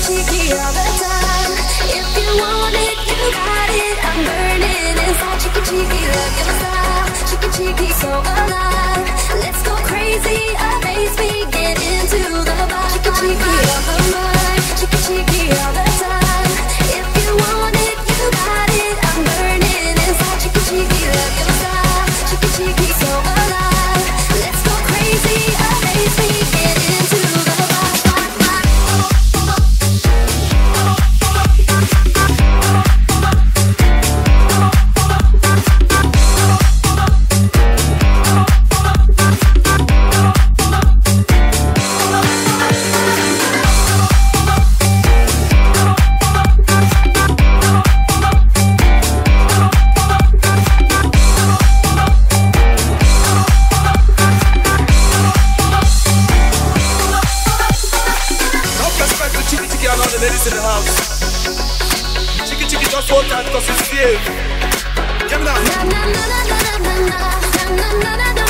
cheeky all the time. If you want it, you got it. I'm burning inside. Cheeky cheeky, love your style. Cheeky cheeky, so alive. Let's go crazy, amaze me, get into the vibe. Cheeky cheeky on the mind. Cheeky cheeky all the time. If you want it, you got it. I'm burning inside. Cheeky cheeky, love your style. Cheeky cheeky, so alive. Let's go crazy, amaze me, get into the vibe. Ladies in the house, chicky chicky just hold tight because it's safe. Give me that.